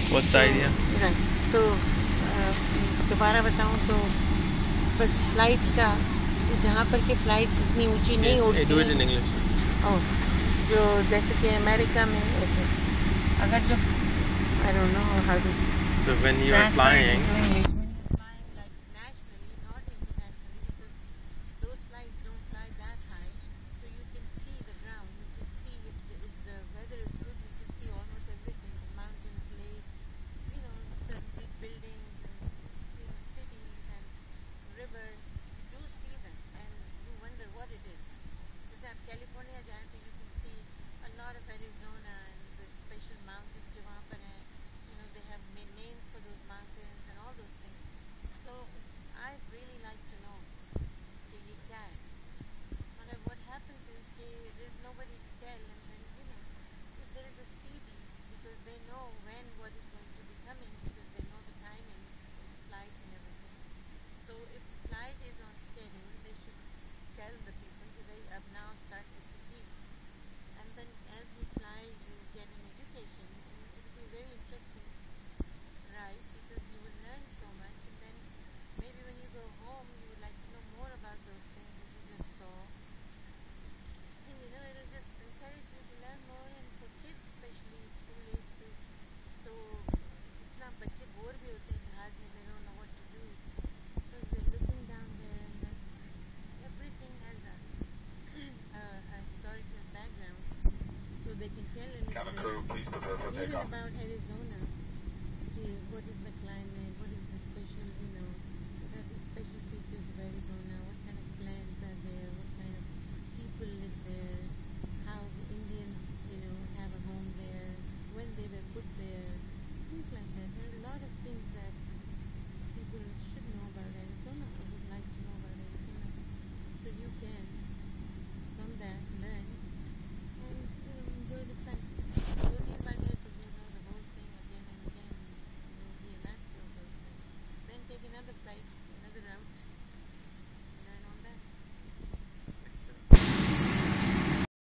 What's the idea? Right. तो दोबारा बताऊँ तो बस फ्लाइट्स का जहाँ पर के फ्लाइट्स इतनी ऊंची नहीं उड़ती। Do it in English. Oh, जो जैसे कि अमेरिका में अगर जो I don't know how to. So when you are flying, Like nationally, not internationally, because those flights don't fly that high, so you can see the ground. You can see if the weather is good, you can see almost everything: mountains, lakes, certain big buildings, and cities and rivers. You do see them, and you wonder what it is. जैसे आप California जाएं तो you can see a lot of Arizona and the special mountains जो वहाँ पर हैं. They have names for those mountains and all those things. So I'd really like to know कि ये क्या है. मतलब what happens is कि there's nobody to tell, and then if there is a CD, because they know when what is going to be coming, because they know the timings of flights and everything. So if flight is on schedule, they should tell the people कि भाई अब now start the CD, and then as you fly you get an education, and it will be very interesting. Right, because you will learn so much, and then maybe when you go home, you would like to know more about those things that you just saw. And it will just encourage you to learn more, and for kids, especially school age kids. So, इतना बच्चे bore भी होते हैं जहाज में, they don't know what to do. So you're looking down there, and then everything has a historical background, so they can tell a little bit. Even about Arizona. What is the climate,